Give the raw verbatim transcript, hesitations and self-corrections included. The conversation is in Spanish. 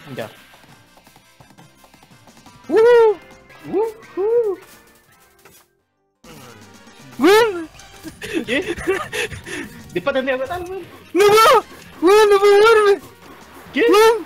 Ya. ¡Uh! ¡Uh! ¡Uh! ¡Weón! ¿Qué? Después tendría que matar, weón. ¡No puedo! ¡Weón, no puedo moverme! ¿Qué? ¡Weón!